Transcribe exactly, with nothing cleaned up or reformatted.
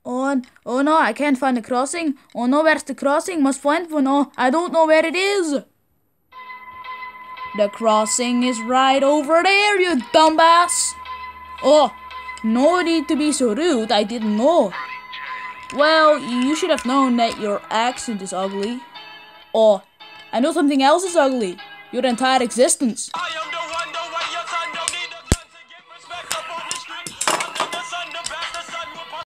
Oh, oh no, I can't find the crossing. Oh no, where's the crossing? Must find one. Oh, I don't know where it is. The crossing is right over there, you dumbass. Oh, no need to be so rude, I didn't know. Well, you should have known that your accent is ugly. Oh, I know something else is ugly. Your entire existence.